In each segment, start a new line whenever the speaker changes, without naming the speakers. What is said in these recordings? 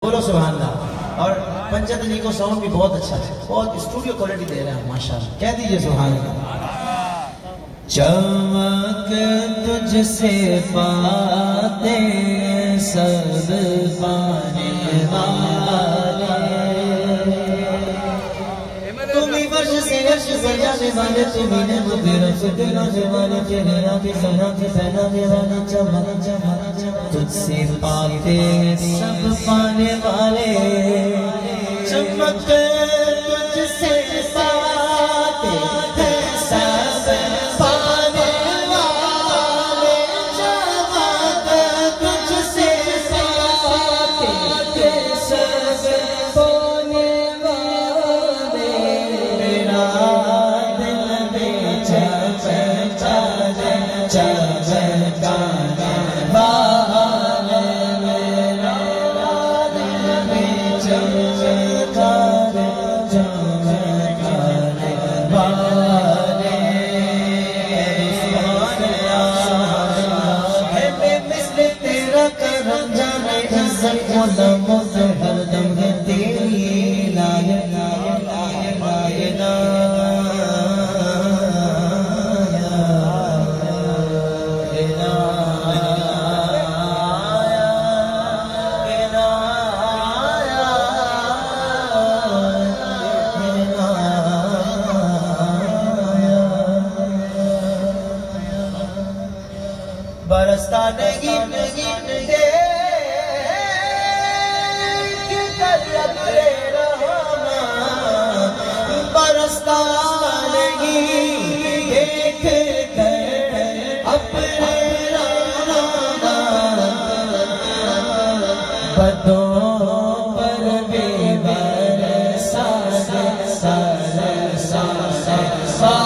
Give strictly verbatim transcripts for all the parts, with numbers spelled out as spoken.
बोलो सुभान अल्लाह। और पंचत जी को साउंड भी बहुत अच्छा है, बहुत स्टूडियो क्वालिटी दे रहे हैं माशाल्लाह। कह दीजिए सुभान अल्लाह। चमक तुझसे पाते सब पाने वाले, तुम्हीं वर्ष से वर्ष सजाने वाले, तुम्हीं ने मुझे रस दिलाने वाले, तेरे आगे सना के पहनाने वाले। चमक चमक तुझसे पाते सब पाने वाले, चमक तुझसे पाते सब पाने वाले, चमक तुझसे पाते सब पाने वाले। मेरा दिल में चमका चमकाने वाले, मेरा दिल में चमका चमकाने वाले। है बेमिसल तेरा करम, जाने इज्जत को नमोज हरदम है तेरी लायक लायक बरसता नहीं नहीं बरसता नहीं देख कर अपने बदों पर भी बरसा बरसा बरसा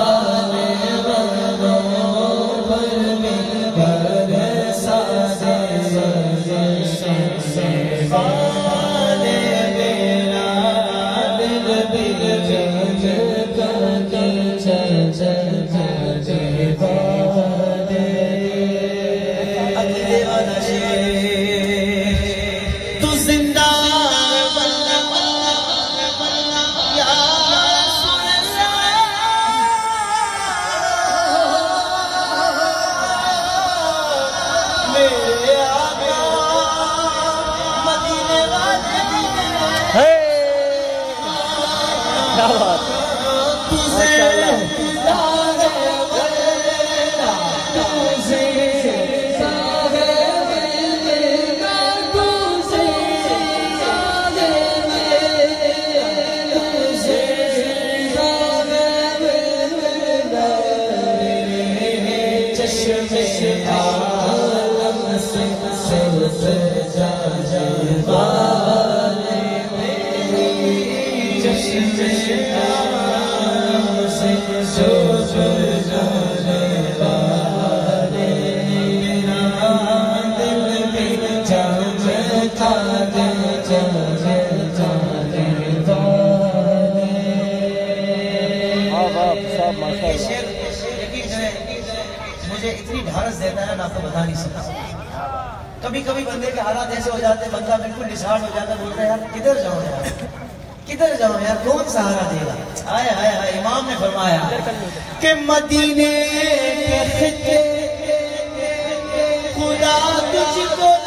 मुझे इतनी ढारस देता है ना, आपको बता नहीं सकता। कभी कभी बंदे के हालात ऐसे हो जाते हैं, बंदा बिल्कुल डिसार्ड हो जाता है, बोलता है यार किधर जाऊं यार, किधर जाऊं यार, कौन सहारा देगा। आए हाय हाय, इमाम ने फरमाया कि मदीने के खुदा तुझको